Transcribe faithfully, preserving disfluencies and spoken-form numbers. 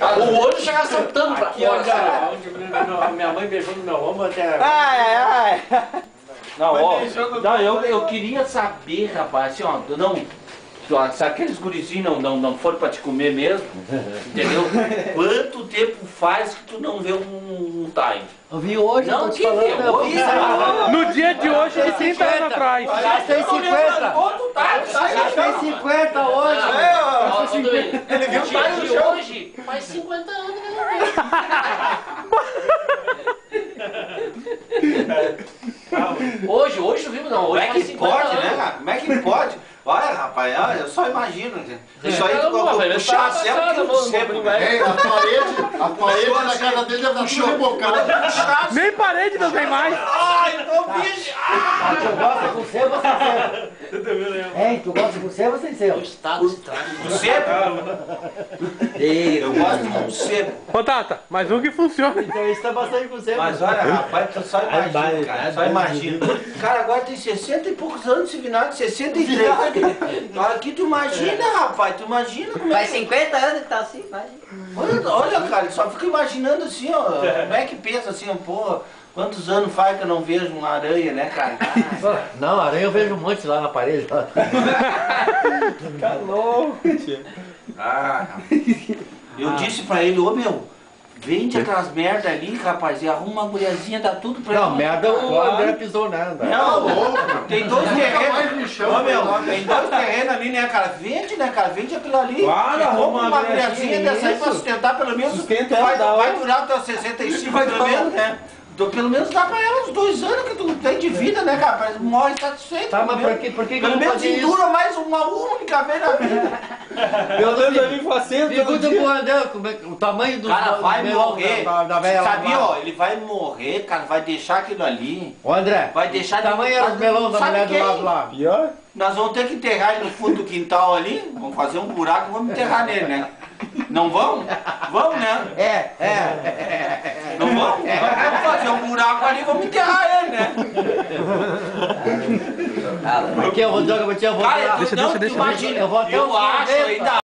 O olho chega saltando pra Aqui, ó, cara, onde a minha mãe beijou no meu ombro até... Ai, ai, ai. Não, ó, não, eu, eu queria saber, rapaz, assim, ó, não, se aqueles gurizinhos não, não, não foram pra te comer mesmo, entendeu? Quanto tempo faz que tu não vê um, um time? Eu vi hoje, Não, tô te que falando, viu? eu vi. No dia de hoje, de trinta anos atrás. Gastei cinquenta. Quanto tá? Gastei cinquenta hoje. Ele viu o time de hoje, faz cinquenta anos que eu não vi. Hoje, hoje tu viu? Não, Como hoje é faz que cinquenta pode, né, anos. cara? Como é que pode? Olha, rapaz, olha, eu só imagino. Isso aí, Não, não, velho, puxar tá a céu passado, que eu mano, sempre, não, velho. Ei, a parede, a parede da casa dele deve estar tudo rebocada. Puxar Nem parede não tem mais. Ai, tô bicho! Ah, tu gosta com sebo ou sem sebo? Hein, tu gosta com sebo ou sem sebo? O estado se traz. O sebo? Eu gosto com sebo. Ô, Tata, mais um que funciona. Então isso tá bastante com sebo. Mas olha, rapaz, tu só imagina, vai, cara, vai, só vai. imagina. O cara agora tem sessenta e poucos anos, esse vinagre, sessenta e três. Aqui tu imagina, rapaz, tu imagina como é Faz que... cinquenta anos que tá assim, faz. Olha, olha, cara, ele só fica imaginando assim, ó, como é que pensa assim, ó, pô, quantos anos faz que eu não vejo uma aranha, né, cara? Ah, Não, aranha eu vejo um monte lá na parede. Lá. Tá louco, tio. ah, eu disse pra ele, ô meu, vende aquelas merda ali, rapaz, e arruma uma mulherzinha, dá tudo pra Não, ele. merda o André pisou, né, André? Não, tem dois mais terrenos. lixão, Ô, meu, verdade. tem dois terrenos ali, né, cara? Vende, né, cara? Vende aquilo ali. Claro, e arruma compra uma uma mulherzinha, mulherzinha dessa aí pra isso. sustentar pelo menos. Sustenta vai, ela, dá vai uma- durar até os sessenta e cinco pelo menos, né? Então, pelo menos dá pra ela uns dois anos que tu tem de vida, né, cara? Parece que morre satisfeito. Tá, mas pelo por que, por que que Pelo não menos pode isso? endura mais uma única vez na vida. Meu Deus, eu vim fazendo todo Pergunta dia. pro André como é que- o tamanho do, Cara, do vai melão morrer. da, da velha lá. Sabia, ó? Ele vai morrer, cara. Vai deixar aquilo ali. Ô André, Vai deixar que tamanho era os melão da Sabe mulher do quem? lado lá? Pior? Nós vamos ter que enterrar ele no fundo do quintal ali. Vamos fazer um buraco e vamos enterrar nele, né? Não vamos? Vamos, né? É, é, é. Não vamos? Vamos fazer um buraco ali e vamos enterrar ele, né? Aqui eu vou jogar, eu vou te eu vou Cara, lá. tu Deixa, não, deixa, tu deixa, imagina. deixa. Eu vou até eu o acho fundo ainda